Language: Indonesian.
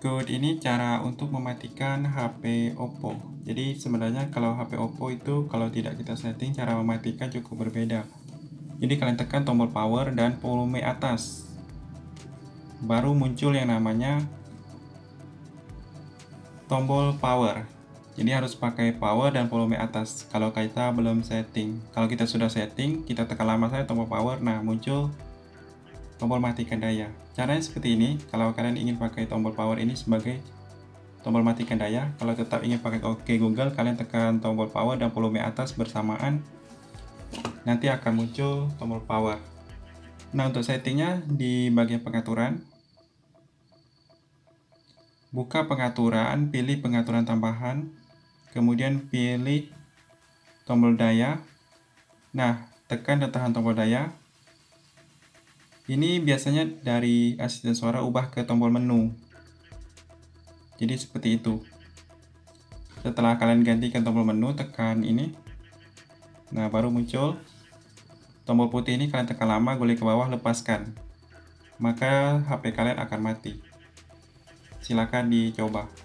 Berikut ini cara untuk mematikan HP Oppo. Jadi sebenarnya kalau HP Oppo itu kalau tidak kita setting, cara mematikan cukup berbeda. Jadi kalian tekan tombol power dan volume atas. Baru muncul yang namanya tombol power. Jadi harus pakai power dan volume atas kalau kita belum setting. Kalau kita sudah setting, kita tekan lama saja tombol power, nah muncul tombol matikan daya. Caranya seperti ini. Kalau kalian ingin pakai tombol power ini sebagai tombol matikan daya, kalau tetap ingin pakai OK Google, kalian tekan tombol power dan volume atas bersamaan, nanti akan muncul tombol power. Nah, untuk settingnya di bagian pengaturan, buka pengaturan, pilih pengaturan tambahan, kemudian pilih tombol daya. Nah, tekan dan tahan tombol daya. Ini biasanya dari asisten suara ubah ke tombol menu. Jadi seperti itu. Setelah kalian gantikan tombol menu, tekan ini. Nah, baru muncul tombol putih ini. Kalian tekan lama, golek ke bawah, lepaskan. Maka HP kalian akan mati. Silakan dicoba.